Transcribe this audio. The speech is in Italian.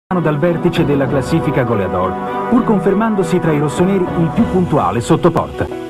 dal vertice della classifica goleador, pur confermandosi tra i rossoneri il più puntuale sotto porta.